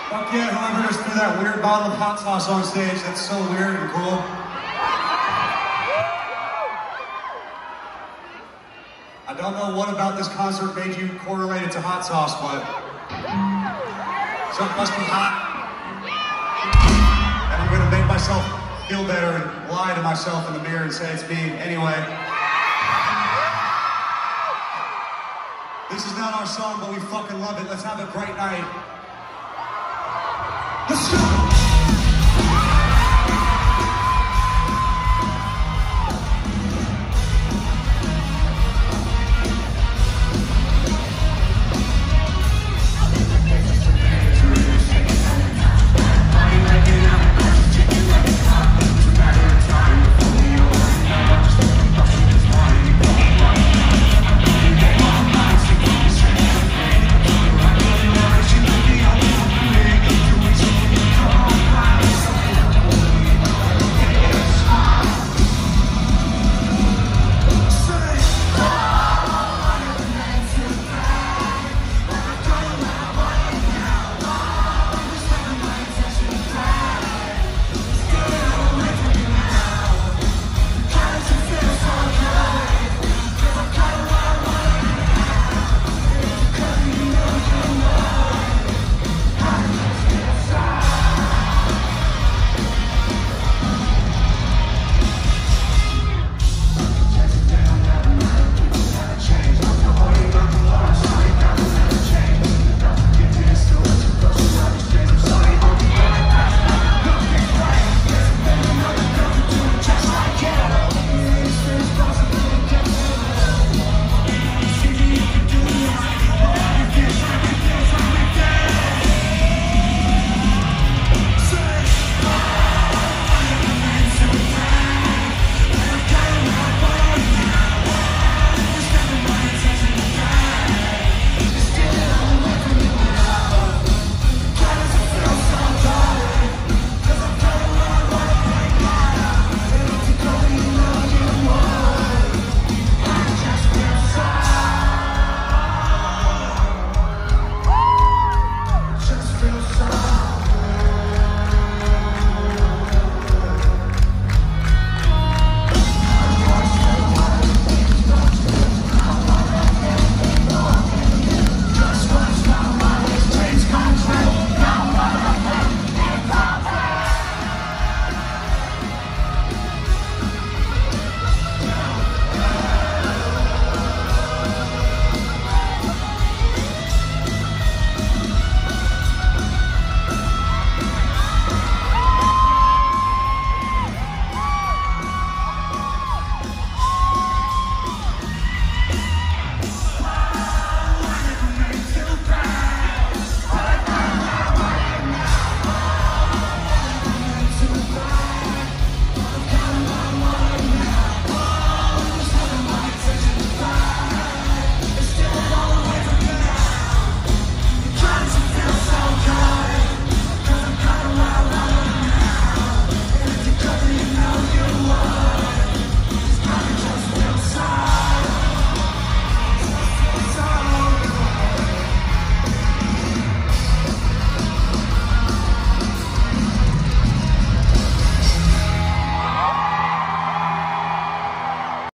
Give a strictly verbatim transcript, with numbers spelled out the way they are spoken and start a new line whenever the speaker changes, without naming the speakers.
Fuck yeah, whoever just threw that weird bottle of hot sauce on stage, that's so weird and cool. I don't know what about this concert made you correlate it to hot sauce, but something must be hot. And I'm gonna make myself feel better and lie to myself in the mirror and say it's me anyway. This is not our song, but we fucking love it. Let's have a great night.